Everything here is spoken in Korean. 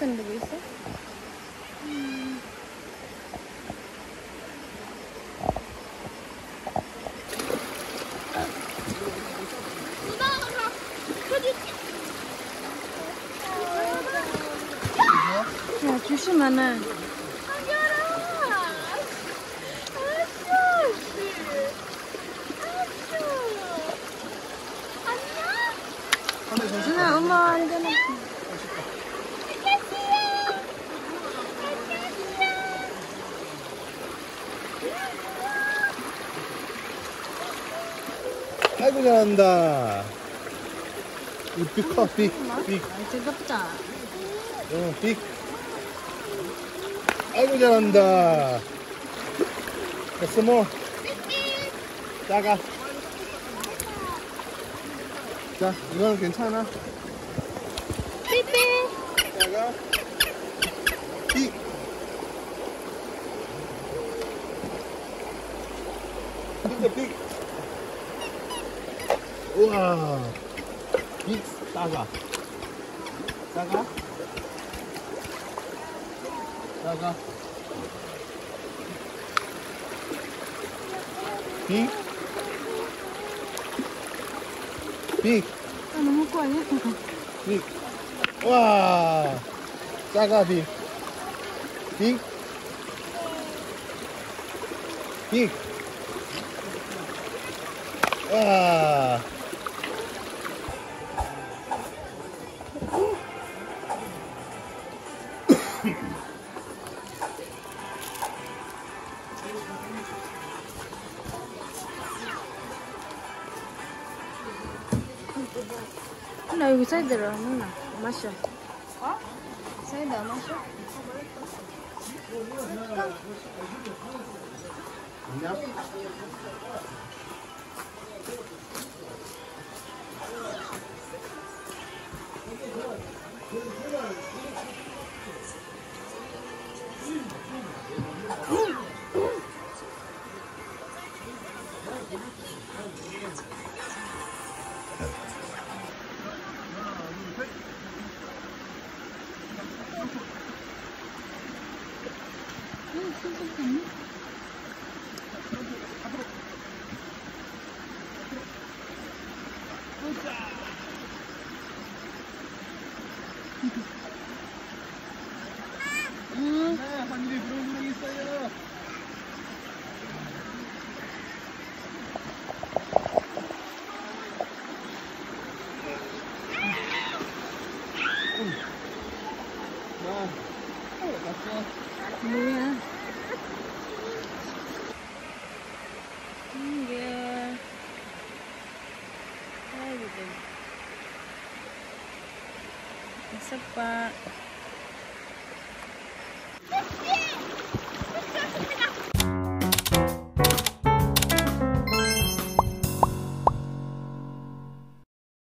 같은 데도 있어? 야, 조심하네. 누나, 엄마 알잖아. 아이고 잘한다. 빅 커, 빅. 뜨겁다. 빅. 아이고 잘한다. 스몰. 작아. 자, 이거는 괜찮아. 삐삐. 작아. 빅. 진짜 빅. 우와. 빅 작아. 작아. 작아. 빅. 빅. 아, 너무 커 아니야? 빅. 와. 작아 빅. 빅. 빅. 와. 나 여기 사이드를 안 먹나? 마셔. 어? 사이드 안 마셔? 하늘이 부릉부릉 있어요. 뭐야? 이게 사이드 있어 봐.